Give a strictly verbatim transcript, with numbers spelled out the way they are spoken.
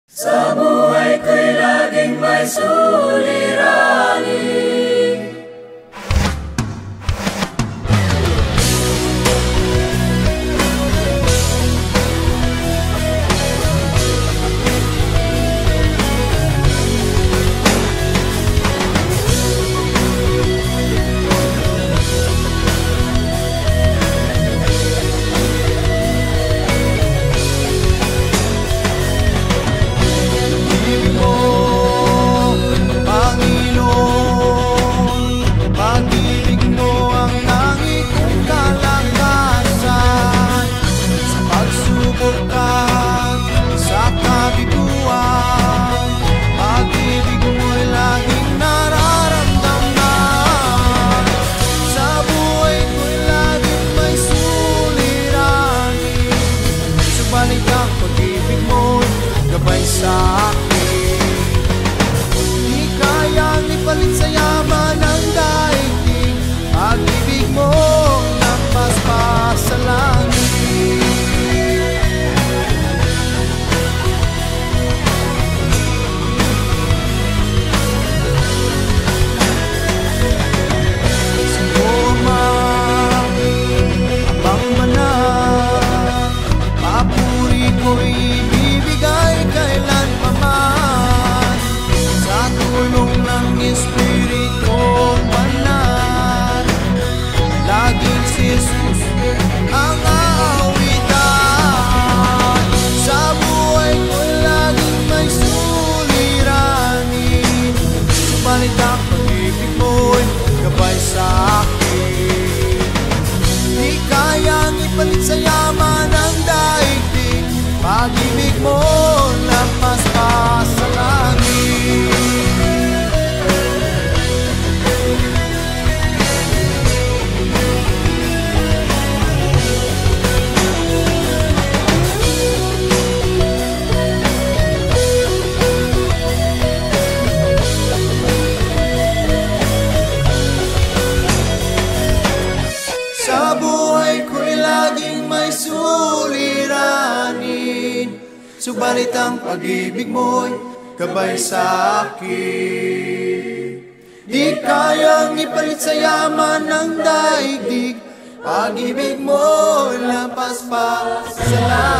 Sa buhay ko'y laging may suliranin. Sa akin, di kayang ipalit sa yaman ng daigdig. Pag-ibig mo nagpaspas sa langit. Sa Roma, abang manan, papuri ko'y ibibigay kailan pa man. Sa tulong ng Espiritong Banal, laging si Jesus ang aawitan. Sa buhay ko'y laging may suliranin, subalit ang pag-ibig mo'y gabay sa akin. Di kayang ipalit sa yaman ng daigdig. Pag-ibig mo lampas pa sa langit. Sa buhay ko'y laging may suliranin, subalit ang pag-ibig mo'y gabay sa akin. Di kayang ipalit sa yaman ng daigdig. Pag-ibig mo lampas pa sa langit.